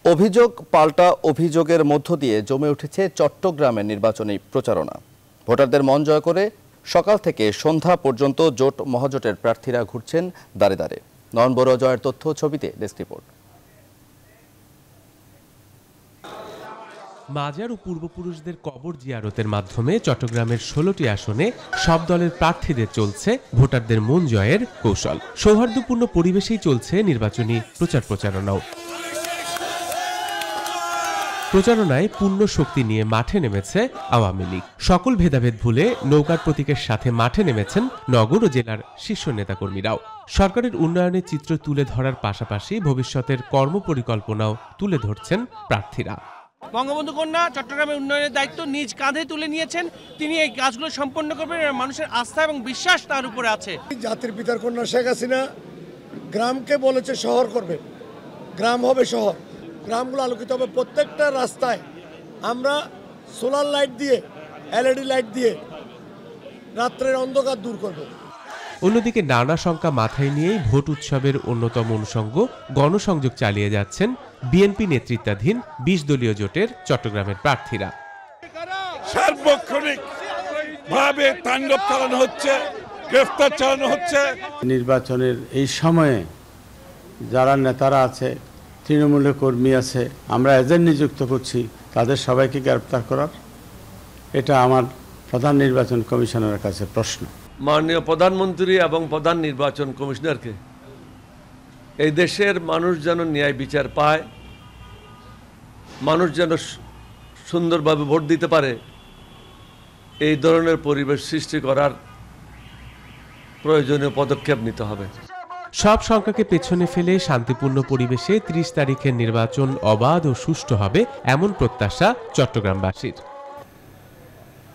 অভিযোগ পাল্টা অভিযোগের মধ্য দিয়ে জমে উঠেছে চট্টগ্রামের নির্বাচনী প্রচারণা। ভোটারদের মন জয় করে সকাল থেকে সন্ধ্যা পর্যন্ত জোট মহাজোটের প্রার্থীরা ঘুরছেন দাঁড়ে দাঁড়ে। নয়ন বড়ুয়া জয়ের তথ্য ছবিতে ডেস্ক রিপোর্ট। মাজার ও পূর্বপুরুষদের কবর জিয়ারতের মাধ্যমে চট্টগ্রামের ১৬টি আসনে সব দলের প্রার্থীদের চলছে ভোটারদের মন জয়ের কৌশল। সৌহার্দ্যপূর্ণ পরিবেশেই চলছে নির্বাচনী প্রচারণাও। প্রচারণায় পূর্ণ শক্তি নিয়ে মাঠে নেমেছে আওয়ামী লীগ। সকল ভেদাভেদ ভুলে নৌকার প্রতীকের সাথে মাঠে নেমেছেন নগর ও জেলার শীর্ষ নেতাকর্মীরাও। সরকারের উন্নয়নের চিত্র তুলে ধরার পাশাপাশি ভবিষ্যতের কর্মপরিকল্পনাও তুলে ধরছেন প্রার্থীরা। বঙ্গবন্ধু কন্যা চট্টগ্রামের উন্নয়নের দায়িত্ব নিজ কাঁধে তুলে নিয়েছেন। তিনি এই কাজগুলো সম্পন্ন করবেন। মানুষের আস্থা এবং বিশ্বাস তার উপরে আছে। জাতির পিতার কন্যা শেখ হাসিনা গ্রামকে বলেছে শহর করবে, গ্রাম হবে শহর, গ্রামগুলো আলোকিত হবে। প্রত্যেকটা রাস্তায় আমরা সোলার লাইট দিয়ে, এলইডি লাইট দিয়ে রাত্রের অন্ধকার দূর করব। অন্যদিকে নানা শঙ্কা মাথায় নিয়েই ভোট উৎসবের অন্যতম অনুষঙ্গ গণসংযোগ চালিয়ে যাচ্ছেন বিএনপি নেতৃত্বাধীন ২০ দলীয় জোটের চট্টগ্রামের প্রার্থীরা। সার্বক্ষণিকভাবে তাণ্ডব চালানো হচ্ছে, গ্রেফতার চালানো হচ্ছে। নির্বাচনের এই সময়ে যারা নেতারা আছে, তৃণমূলের কর্মী আছে, আমরা এজেন্ট নিযুক্ত করছি, তাদের সবাইকে গ্রেফতার করার, এটা আমার প্রধান নির্বাচন কমিশনারের কাছে প্রশ্ন। মাননীয় প্রধানমন্ত্রী এবং প্রধান নির্বাচন কমিশনারকে এই দেশের মানুষ যেন ন্যায় বিচার পায়, মানুষ যেন সুন্দরভাবে ভোট দিতে পারে, এই ধরনের পরিবেশ সৃষ্টি করার প্রয়োজনীয় পদক্ষেপ নিতে হবে। সব শঙ্কাকে পেছনে ফেলে শান্তিপূর্ণ পরিবেশে ৩০ তারিখের নির্বাচন অবাধ ও সুষ্ঠু হবে এমন প্রত্যাশা চট্টগ্রামবাসীর।